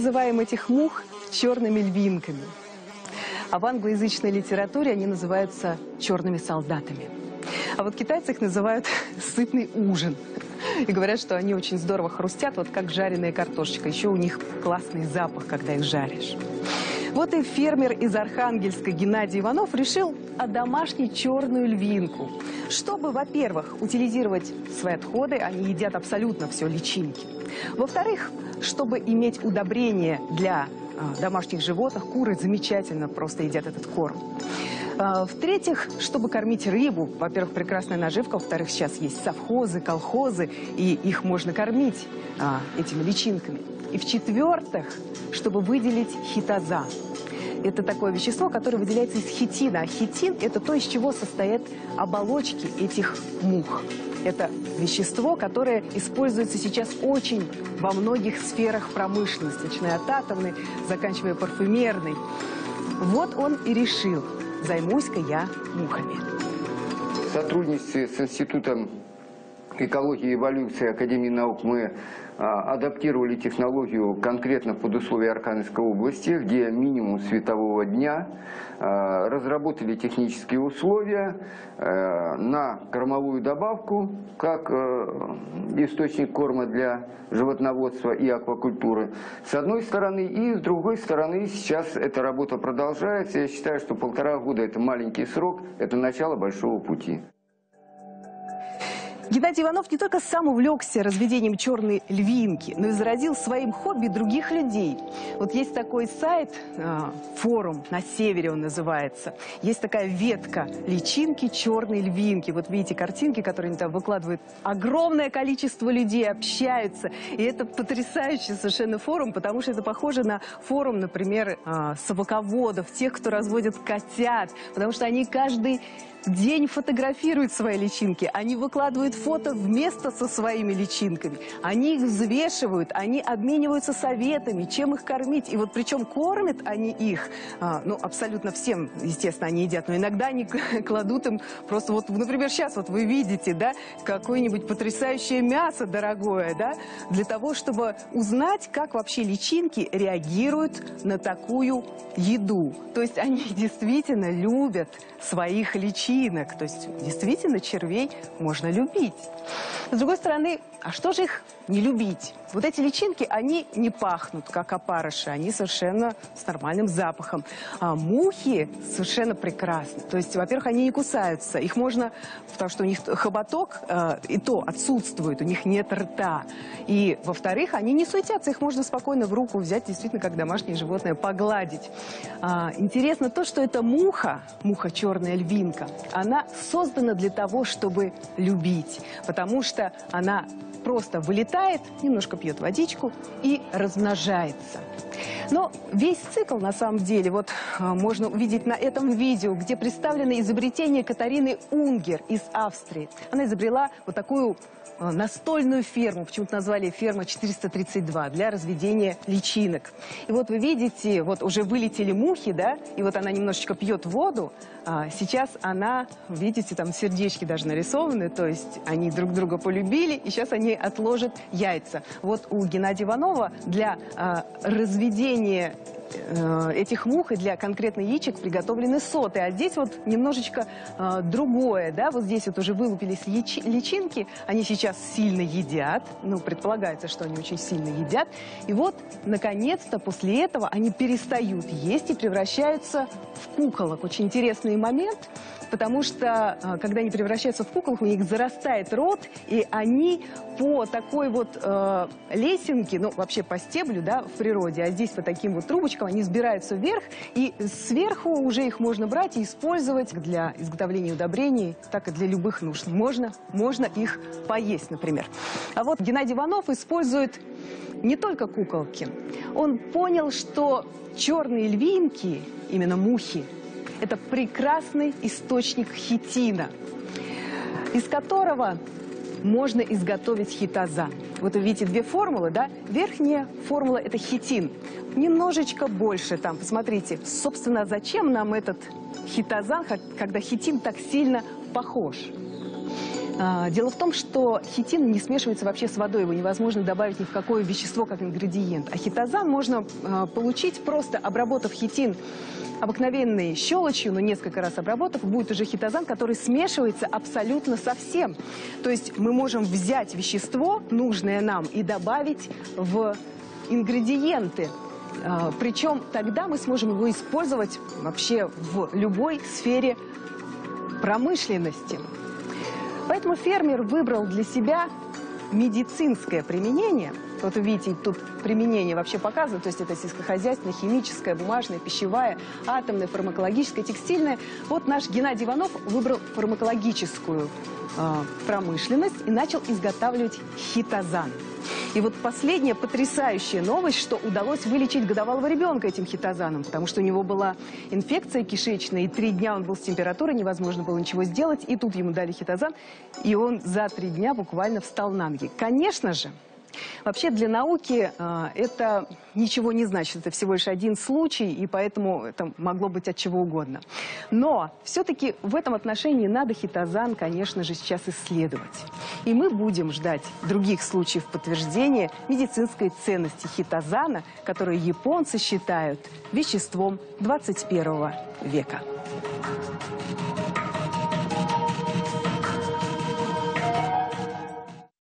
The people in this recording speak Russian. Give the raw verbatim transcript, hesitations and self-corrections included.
называем этих мух черными львинками. А в англоязычной литературе они называются черными солдатами. А вот китайцы их называют сытный ужин. И говорят, что они очень здорово хрустят, вот как жареная картошечка. Еще у них классный запах, когда их жаришь. Вот и фермер из Архангельска Геннадий Иванов решил одомашнить черную львинку. Чтобы, во-первых, утилизировать свои отходы, они едят абсолютно все личинки. Во-вторых, чтобы иметь удобрение для а, домашних животных, куры замечательно просто едят этот корм. А, в-третьих, чтобы кормить рыбу, во-первых, прекрасная наживка, во-вторых, сейчас есть совхозы, колхозы, и их можно кормить а, этими личинками. И в-четвертых, чтобы выделить хитозан. Это такое вещество, которое выделяется из хитина. А хитин – это то, из чего состоят оболочки этих мух. Это вещество, которое используется сейчас очень во многих сферах промышленности, начиная от атомной, заканчивая парфюмерной. Вот он и решил: займусь-ка я мухами. В сотрудничестве с Институтом экологии и эволюции Академии наук мы а, адаптировали технологию конкретно под условия Архангельской области, где минимум светового дня, а, разработали технические условия а, на кормовую добавку, как а, источник корма для животноводства и аквакультуры, с одной стороны, и с другой стороны сейчас эта работа продолжается. Я считаю, что полтора года – это маленький срок, это начало большого пути. Геннадий Иванов не только сам увлекся разведением черной львинки, но и заразил своим хобби других людей. Вот есть такой сайт, форум, на севере он называется. Есть такая ветка личинки черной львинки. Вот видите картинки, которые они там выкладывают. Огромное количество людей общаются. И это потрясающий совершенно форум, потому что это похоже на форум, например, собаководов, тех, кто разводит котят. Потому что они каждый день фотографируют свои личинки, они выкладывают фото вместе со своими личинками, они их взвешивают, они обмениваются советами, чем их кормить. И вот причем кормят они их, а, ну, абсолютно всем, естественно, они едят, но иногда они кладут им просто, вот, например, сейчас вот вы видите, да, какое-нибудь потрясающее мясо дорогое, да, для того, чтобы узнать, как вообще личинки реагируют на такую еду. То есть они действительно любят своих личинок. То есть действительно червей можно любить. С другой стороны, а что же их не любить? Вот эти личинки, они не пахнут, как опарыши, они совершенно с нормальным запахом. А мухи совершенно прекрасны. То есть, во-первых, они не кусаются, их можно, потому что у них хоботок э, и то отсутствует, у них нет рта. И, во-вторых, они не суетятся, их можно спокойно в руку взять, действительно, как домашнее животное, погладить. А, интересно то, что эта муха, муха черная львинка, она создана для того, чтобы любить, потому что она просто вылетает, немножко пьет водичку и размножается. Но весь цикл, на самом деле, вот можно увидеть на этом видео, где представлено изобретение Катарины Унгер из Австрии. Она изобрела вот такую настольную ферму, почему-то назвали ферма четыреста тридцать два, для разведения личинок. И вот вы видите, вот уже вылетели мухи, да, и вот она немножечко пьет воду. А сейчас она, видите, там сердечки даже нарисованы, то есть они друг друга полюбили, и сейчас они отложат яйца. Вот у Геннадия Иванова для а, разведения этих мух и для конкретных яичек приготовлены соты. А здесь вот немножечко э, другое, да, вот здесь вот уже вылупились личинки, они сейчас сильно едят, ну, предполагается, что они очень сильно едят, и вот, наконец-то, после этого они перестают есть и превращаются в куколок. Очень интересный момент, потому что, э, когда они превращаются в куколок, у них зарастает рот, и они по такой вот э, лесенке, ну, вообще по стеблю, да, в природе, а здесь по таким вот трубочкам, они сбираются вверх, и сверху уже их можно брать и использовать для изготовления удобрений, так и для любых нужд. Можно, можно их поесть, например. А вот Геннадий Иванов использует не только куколки. Он понял, что черные львинки, именно мухи, это прекрасный источник хитина, из которого можно изготовить хитозан. Вот вы видите две формулы, да? Верхняя формула – это хитин. Немножечко больше там, посмотрите. Собственно, зачем нам этот хитозан, когда хитин так сильно похож? А, дело в том, что хитин не смешивается вообще с водой, его невозможно добавить ни в какое вещество как ингредиент. А хитозан можно а, получить просто обработав хитин обыкновенной щелочью, но несколько раз обработав, будет уже хитозан, который смешивается абсолютно со всем. То есть мы можем взять вещество, нужное нам, и добавить в ингредиенты. Причем тогда мы сможем его использовать вообще в любой сфере промышленности. Поэтому фермер выбрал для себя медицинское применение. Вот вы видите, тут применение вообще показано, то есть это сельскохозяйственное, химическое, бумажное, пищевая, атомное, фармакологическое, текстильное. Вот наш Геннадий Иванов выбрал фармакологическую э, промышленность и начал изготавливать хитозан. И вот последняя потрясающая новость, что удалось вылечить годовалого ребенка этим хитозаном, потому что у него была инфекция кишечная, и три дня он был с температурой, невозможно было ничего сделать, и тут ему дали хитозан, и он за три дня буквально встал на ноги. Конечно же, вообще для науки э, это ничего не значит, это всего лишь один случай, и поэтому это могло быть от чего угодно. Но все-таки в этом отношении надо хитозан, конечно же, сейчас исследовать. И мы будем ждать других случаев подтверждения медицинской ценности хитозана, который японцы считают веществом двадцать первого века.